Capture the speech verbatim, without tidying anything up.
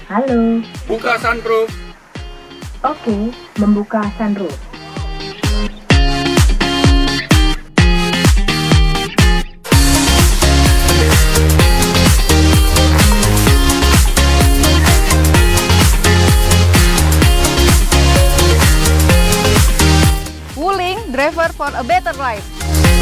Halo. Buka sunroof. Oke, membuka sunroof. Wuling, driver for a better life.